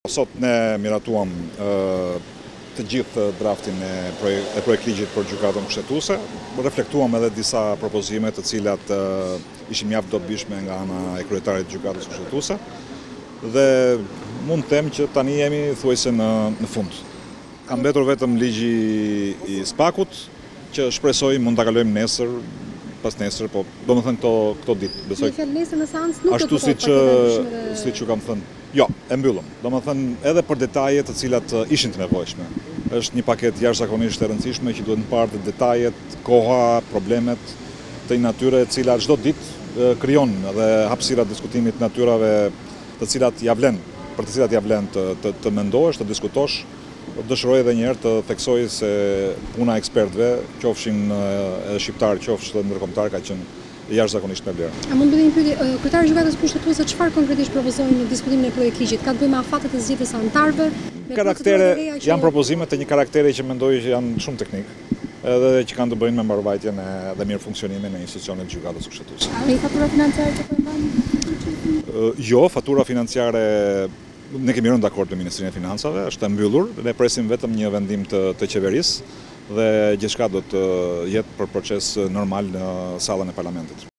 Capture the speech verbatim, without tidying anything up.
Sot ne miratuam të gjithë draftin e projekt ligjit për gjykatën kushtetuese. Reflektuam edhe disa propozime të cilat ishin mjaft dobishme nga ana e kryetarit të gjykatës kushtetuese dhe mund të them që tani jemi thuajse në, në fund. Ka mbetur vetëm ligji i spakut që shpresoj mund ta kalojmë nesër, pas nesër, po domethënë këto këto ditë. Besoj. Nesër në seancë nuk do të ashtu siç siç ju kam thënë. Jo, e mbyllëm. Domethënë edhe për detajet të cilat ishin të nevojshme. Është një paketë jashtëzakonisht e rëndësishme që duhet të parë detajet, koha, problemet të një natyre e cila çdo ditë krijon edhe hapësira diskutimit të natyrave të cilat ja vlen, për të cilat ja vlen të, të, të mendohesh, të diskutosh. Dëshiroj edhe një herë të theksoj se puna e ekspertëve, qofshin edhe shqiptar, qofshin ndërkombëtar, ka qenë jashtëzakonisht me vlerë. A mund të bëjmë pyetje, kryetari i gjykatës kushtetuese çfarë konkretisht propozojnë në diskutimin e projekt ligjit? Ka të bëjë me afatet e zgjedhjes së anëtarëve? Karaktere, janë propozime të një karakteri që mendoj që janë shumë teknik, edhe që kanë të bëjnë me mbarvajtjen dhe mirë funksionimin e institucionit të gjykatës kushtetuese. A ka fatura financiare që po mbajnë? Jo, fatura financiare ne kemi rënë dakord me Ministrinë e Financave, është e mbyllur, ne presim vetëm një vendim të, të qeverisë dhe gjithçka do të jetë për proces normal në sallën e parlamentit.